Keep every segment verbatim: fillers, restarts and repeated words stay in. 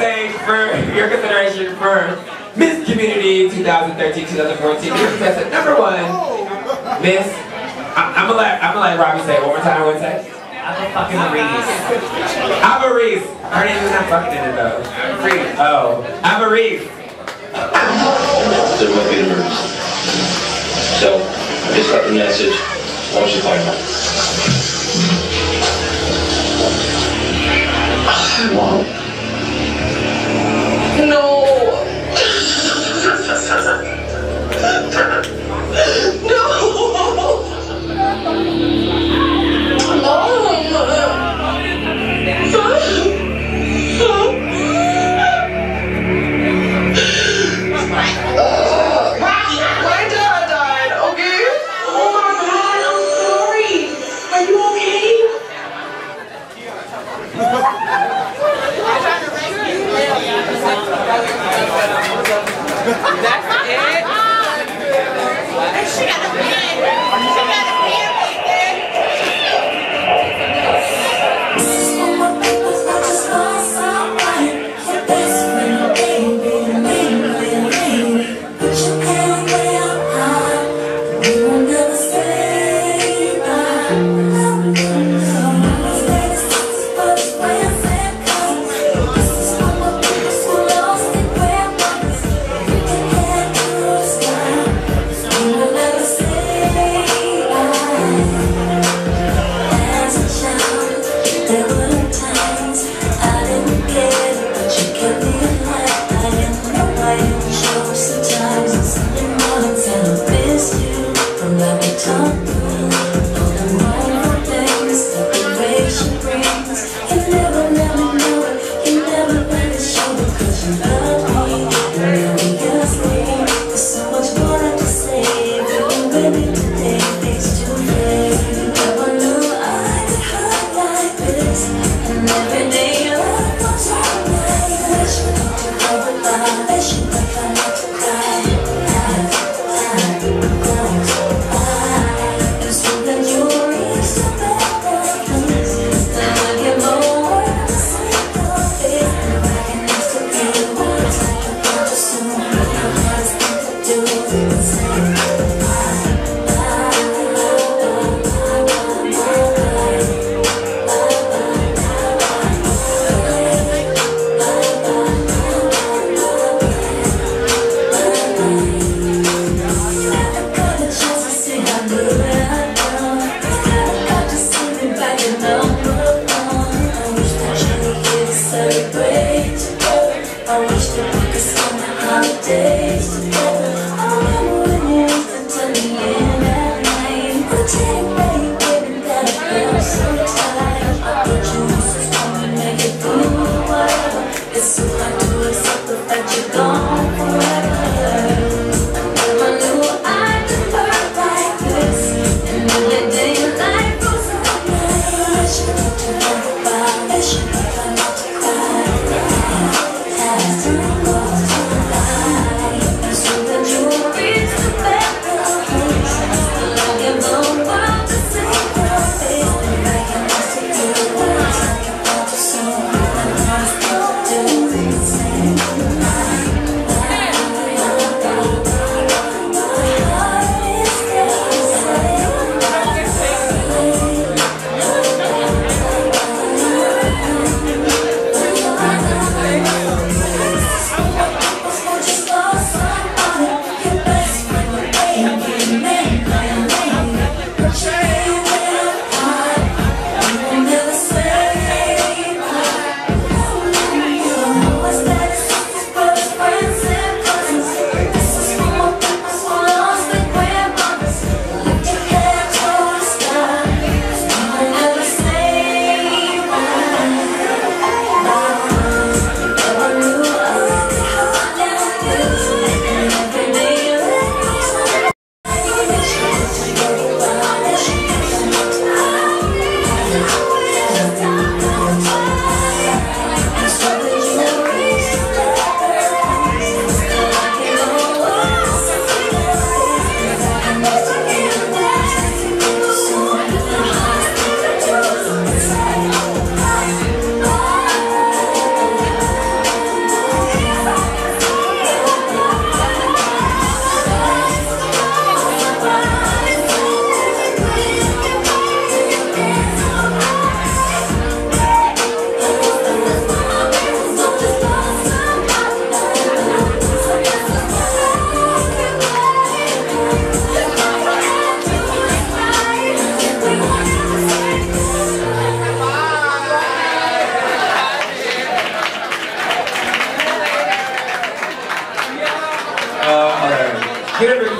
stage for your consideration for Miss Community twenty thirteen twenty fourteen. Your contestant number one, Miss. I, I'm gonna let I'm gonna let Robbie say it one more time. What say? Ava fucking Reese. Ava Reese. Her name is not fucking in it though. Reese. Oh, Ava Reese. There might be an emergency. So, I just got the message. I want you to find out. Mom. No.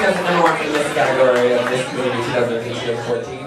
contestant number one for the Miss category of Miss Community twenty thirteen twenty fourteen.